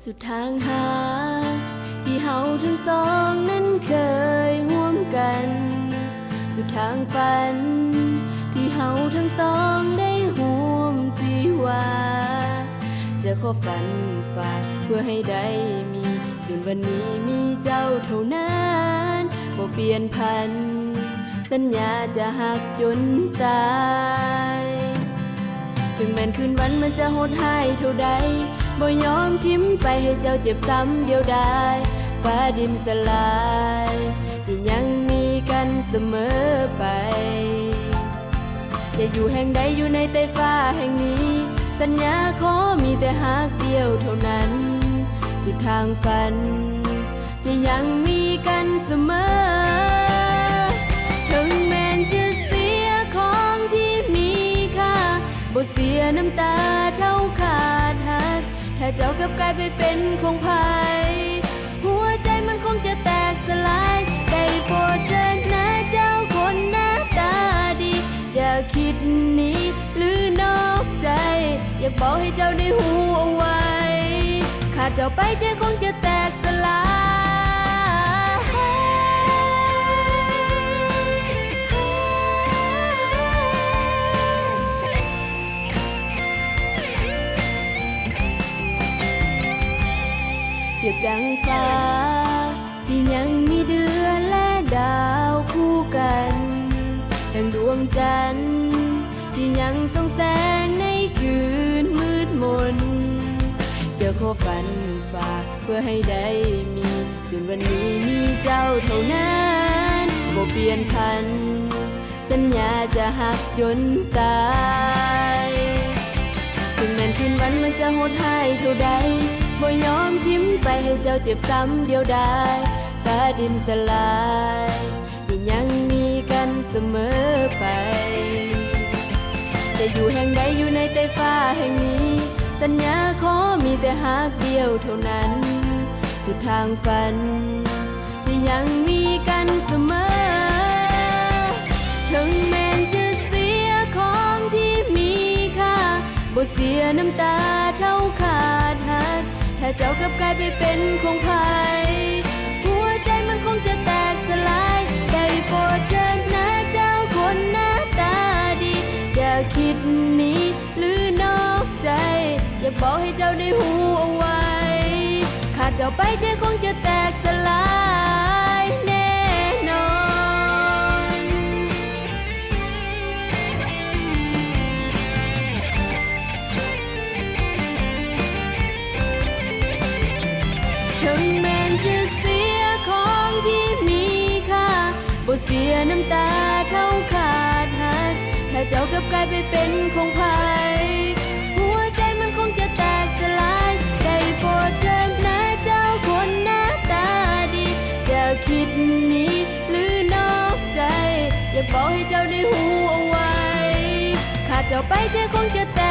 สุดทางหาที่เฮาทั้งสองนั้นเคยร่วมกันสุดทางฝันที่เฮาทั้งสองได้ร่วมสีว่าจะขอฝันฝากเพื่อให้ได้มีจนวันนี้มีเจ้าเท่านั้นบ่เปลี่ยนพันสัญญาจะหักจนตายถึงแม้นคืนวันมันจะโหดร้ายเท่าใดบ่ยอมทิ้มไปให้เจ้าเจ็บซ้ำเดียวดายฟ้าดินสลายจะยังมีกันเสมอไปจะอยู่แห่งใดอยู่ในใต้ฟ้าแห่งนี้สัญญาขอมีแต่หักเดียวเท่านั้นสุดทางฝันจะยังมีกันเสมอถึงแม้นจะเสียของที่มีค่าบ่เสียน้ำตาเท่าขาดหักถ้าเจ้ากลับกลายไปเป็นของไผหัวใจมันคงจะแตกสลายได้โปรดเถิดนะเจ้าคนหน้าตาดีจะคิดหนีหรือนอกใจอยากบอกให้เจ้าได้หูเอาไว้ขาดเจ้าไปใจคงจะแตกสลายเทียบดังฟ้าที่ยังมีเดือนและดาวคู่กันดังดวงจันทร์ที่ยังส่องแสงในคืนมืดมนจะขอฝันฝากเพื่อให้ได้มีจนวันนี้มีเจ้าเท่านั้นบ่เปลี่ยนพันสัญญาจะหักจนตายถึงแม้นคืนวันมันจะโหดร้ายเท่าใดบ่ยอมทิ้มไปให้เจ้าเจ็บซ้ำเดียวดายฟ้าดินสลายจะยังมีกันเสมอไปจะอยู่แห่งใดอยู่ในใต้ฟ้าแห่งนี้สัญญาขอมีแต่หักเดียวเท่านั้นสุดทางฝันจะยังมีกันเสมอถึงแม้นจะเสียของที่มีค่าบ่เสียน้ำตาเท่าขาดหักถ้าเจ้ากลับกลายไปเป็นของไผหัวใจมันคงจะแตกสลายได้โปรดเถิดนะเจ้าคนหน้าตาดีอย่าคิดหนีหรือนอกใจอยากบอกให้เจ้าได้หูเอาไว้ขาดเจ้าไปใจคงจะแตกสลายแน่นอนถึงแม้นจะเสียของที่มีค่าบ่เสียน้ำตาเท่าขาดหักถ้าเจ้ากลับกลายไปเป็นของไผหัวใจมันคงจะแตกสลายได้โปรดเถิดนะเจ้าคนหน้าตาดีอย่าคิดหนีหรือนอกใจอยากบอกให้เจ้าได้หูเอาไว้ขาดเจ้าไปใจคงจะแต